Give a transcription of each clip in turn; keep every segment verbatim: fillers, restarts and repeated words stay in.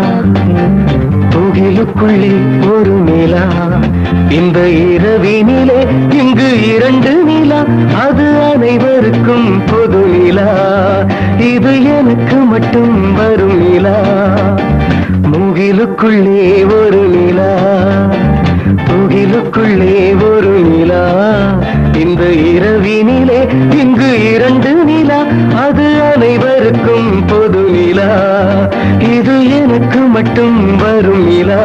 முகிலுக்குள்ளே ஒரு நிலா, இந்த இரவினிலே இங்கு இரண்டு நிலா, அது அனைவருக்கும் பொது நிலா, இது எனக்கு மட்டும் வரும் நிலா. முகிலுக்குள்ளே ஒரு நிலா, முகிலுக்குள்ளே ஒரு நிலா, இந்த இரவினிலே இங்கு இரண்டு நிலா, அது அனைவருக்கும் பொது நிலா, இது எனக்கு மட்டும் வரும் நிலா.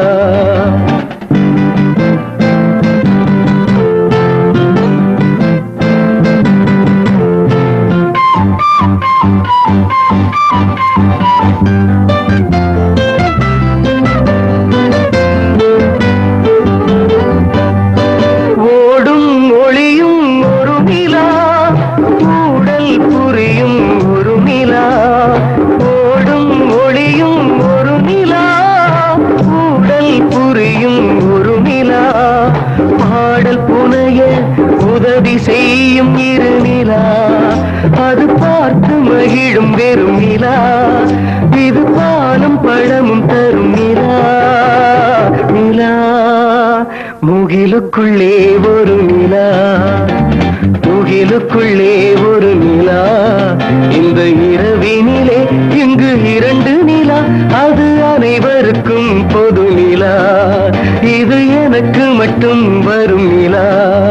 பாடல் புனைய உதவி செய்யும் இரு நிலா, அது பார்த்து மகிழும் வெறும் நிலா, இது பாலும் பழமும் தரும் நிலா. நிலா முகிலுக்குள்ளே ஒரு நிலா, முகிலுக்குள்ளே ஒரு நிலா, இந்த இரவினிலே இங்கு இரண்டு நிலா, அது அனைவருக்கும் பொது நிலா, இது எனக்கு மட்டும் வரும் நிலா.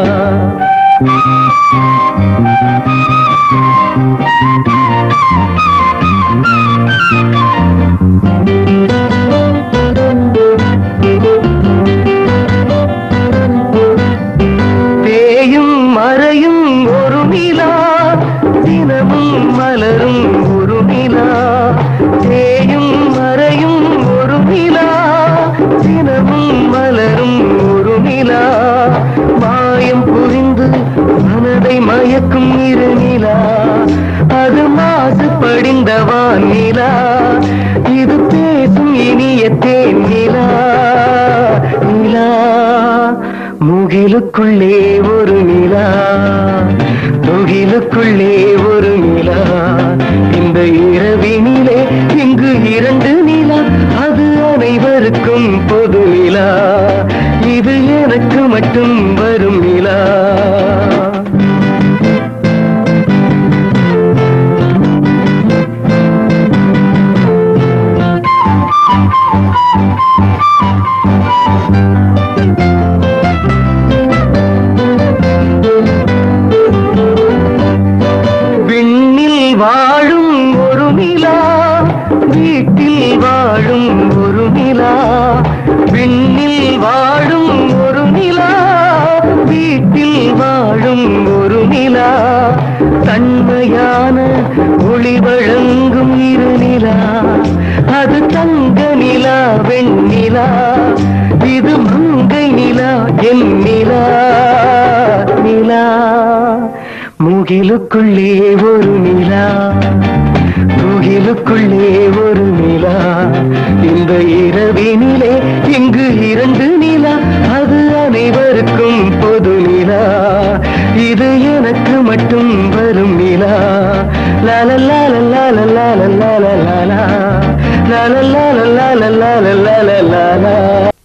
தேயும் மறையும் ஒரு நிலா, தினமும் மலரும் ஒரு நிலா, தேயும் மறையும் ஒரு நிலா, தினமும் மலரும் ஒரு நிலா, மாயம் புரிந்து மனதை மயக்கும் இரு நிலா, அது மாசு படிந்தவான் நிலா, இது பேசும் இனிய தேன் நிலா. நிலா முகிலுக்குள்ளே ஒரு நிலா, முகிலுக்குள்ளே ஒரு நிலா, இந்த இரவினிலே இங்கு இரண்டு நிலா, அது அனைவருக்கும் பொது நிலா, இது எனக்கு மட்டும் வரும் நிலா. வாழும் ஒரு நிலா, வீட்டில் வாழும் ஒரு நிலா, விண்ணில் வாழும் ஒரு நிலா, வீட்டில் வாழும் ஒரு நிலா, தன்மையான ஒளி வழங்கும் இரு நிலா, அது தங்க நிலா வெண்ணிலா, இது மங்கை நிலா என் நிலா. நிலா முகிலுக்குள்ளே ஒரு நிலா, முகிலுக்குள்ளே ஒரு நிலா, இந்த இரவினிலே இங்கு இரண்டு நிலா, அது அனைவருக்கும் பொது நிலா, இது எனக்கு மட்டும் வரும் நிலா. லாலலா லாலலா லாலலா லாலலா லாலலா லாலலா லாலலா லாலலா.